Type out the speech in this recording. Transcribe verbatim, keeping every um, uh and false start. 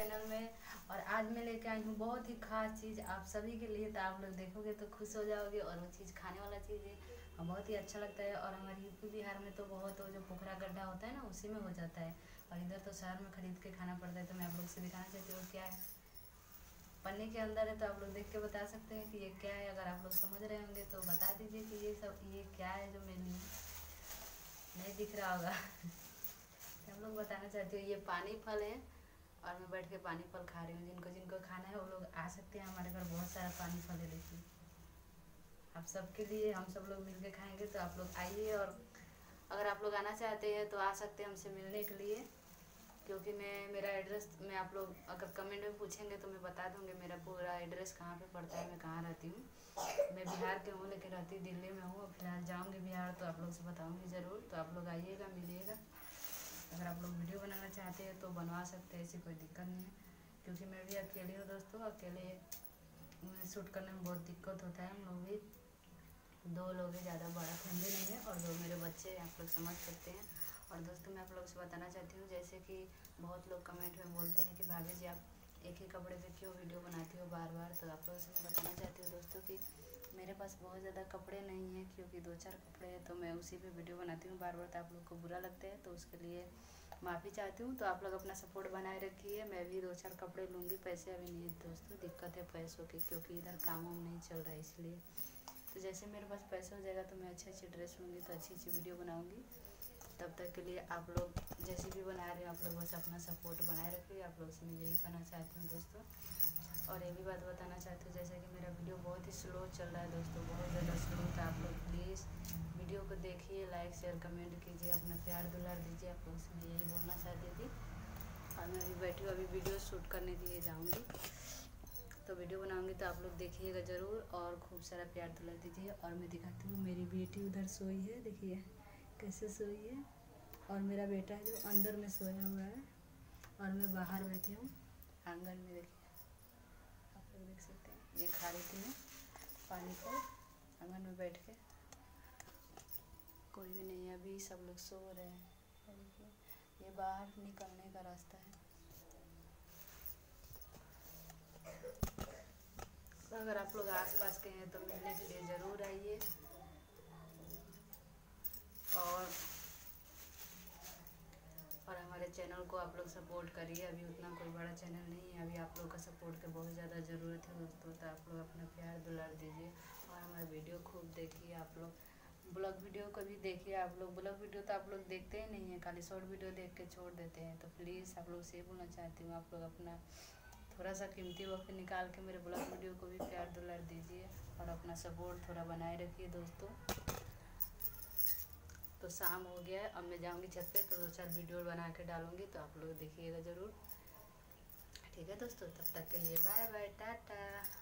Channel में। और आज मैं लेके आई हूँ बहुत ही खास चीज़ आप सभी के लिए। तो आप लोग देखोगे तो खुश हो जाओगे। और वो चीज़ खाने वाला चीज़ है और बहुत ही अच्छा लगता है। और हमारे यूपी बिहार में तो बहुत वो जो पोखरा गड्ढा होता है ना, उसी में हो जाता है। और इधर तो शहर में खरीद के खाना पड़ता है। तो मैं आप लोग से दिखाना चाहती हूँ क्या है। पन्नी के अंदर है, तो आप लोग देख के बता सकते हैं कि ये क्या है। अगर आप लोग समझ रहे होंगे तो बता दीजिए कि ये सब ये क्या है जो मेरे लिए नहीं दिख रहा होगा। हम लोग बताना चाहती हूँ ये पानी फल है। और मैं बैठ के पानी फल खा रही हूँ। जिनको जिनको खाना है वो लोग आ सकते हैं, हमारे घर बहुत सारा पानी फल है। देखिए आप सबके लिए हम सब लोग मिलके खाएंगे। तो आप लोग आइए। और अगर आप लोग आना चाहते हैं तो आ सकते हैं हमसे मिलने के लिए। क्योंकि मैं मेरा एड्रेस मैं आप लोग अगर कमेंट में पूछेंगे तो मैं बता दूँगी मेरा पूरा एड्रेस कहाँ पे पड़ता है, मैं कहाँ रहती हूँ। मैं बिहार के हूँ लेकिन रहती दिल्ली में हूँ। फिलहाल जाऊँगी बिहार तो आप लोग से बताऊँगी ज़रूर। तो आप लोग आइएगा, मिलिएगा। अगर आप लोग वीडियो बनाना चाहते हैं तो बनवा सकते हैं, ऐसी कोई दिक्कत नहीं है। क्योंकि मैं भी अकेली हूँ दोस्तों, अकेले शूट करने में बहुत दिक्कत होता है। हम लोग भी दो लोग हैं, ज़्यादा बड़ा फैमिली नहीं है। और दो मेरे बच्चे आप लोग समझ सकते हैं। और दोस्तों मैं आप लोग से बताना चाहती हूँ, जैसे कि बहुत लोग कमेंट में बोलते हैं कि भाभी जी आप एक ही कपड़े पे क्यों वीडियो बनाती हो बार बार। तो आप लोगों से मैं बताना चाहती हूँ दोस्तों कि मेरे पास बहुत ज़्यादा कपड़े नहीं हैं, क्योंकि दो चार कपड़े हैं तो मैं उसी पे वीडियो बनाती हूँ बार बार। तो आप लोग को बुरा लगता है तो उसके लिए माफ़ी चाहती हूँ। तो आप लोग अपना सपोर्ट बनाए रखिए। मैं भी दो चार कपड़े लूँगी, पैसे अभी नहीं है दोस्तों, दिक्कत है पैसों की, क्योंकि इधर काम वाम नहीं चल रहा है इसलिए। तो जैसे मेरे पास पैसा हो जाएगा तो मैं अच्छी अच्छी ड्रेस लूँगी, तो अच्छी अच्छी वीडियो बनाऊँगी। तब तक के लिए आप लोग जैसे भी बना रहे हैं आप लोग बस अपना सपोर्ट बनाए रखिए। आप लोग से मैं यही कहना चाहती हूँ दोस्तों। और ये भी बात बताना चाहती हूँ, जैसे कि मेरा वीडियो बहुत ही स्लो चल रहा है दोस्तों, बहुत ज़्यादा स्लो। तो आप लोग प्लीज़ वीडियो को देखिए, लाइक शेयर कमेंट कीजिए, अपना प्यार दुलार दीजिए। आप लोग से मैं यही बोलना चाहती थी। और मैं अभी बैठी हूँ, अभी वीडियो शूट करने के लिए जाऊँगी। तो वीडियो बनाऊंगी तो आप लोग देखिएगा ज़रूर और खूब सारा प्यार दुलार दीजिए। और मैं दिखाती हूँ मेरी बेटी उधर सोई है, देखिए कैसे सोई है। और मेरा बेटा है जो अंदर में सोया हुआ है। और मैं बाहर बैठी हूँ आंगन में, देखिए आप लोग देख सकते हैं। ये खा रही थी मैं पानी को आंगन में बैठ के। कोई भी नहीं है अभी, सब लोग सो रहे हैं। देखिए ये बाहर निकलने का रास्ता है। अगर आप लोग आसपास के हैं तो मिलने के लिए ज़रूर आइए। और और हमारे चैनल को आप लोग सपोर्ट करिए। अभी उतना कोई बड़ा चैनल नहीं है, अभी आप लोग का सपोर्ट की बहुत ज़्यादा ज़रूरत है दोस्तों। तो आप लोग अपना प्यार दुलार दीजिए और हमारा वीडियो खूब देखिए। आप लोग ब्लॉग वीडियो को भी देखिए। आप लोग ब्लॉग वीडियो तो आप लोग देखते ही नहीं हैं, खाली शॉर्ट वीडियो देख के छोड़ देते हैं। तो प्लीज़ आप लोग से बोलना चाहती हूँ, आप लोग अपना थोड़ा सा कीमती वक्त निकाल के मेरे ब्लॉग वीडियो को भी प्यार दुलार दीजिए और अपना सपोर्ट थोड़ा बनाए रखिए दोस्तों। तो शाम हो गया है, अब मैं जाऊंगी छत पे, तो दो चार वीडियो बना के डालूंगी। तो आप लोग देखिएगा ज़रूर, ठीक है दोस्तों। तब तक के लिए बाय बाय, टाटा।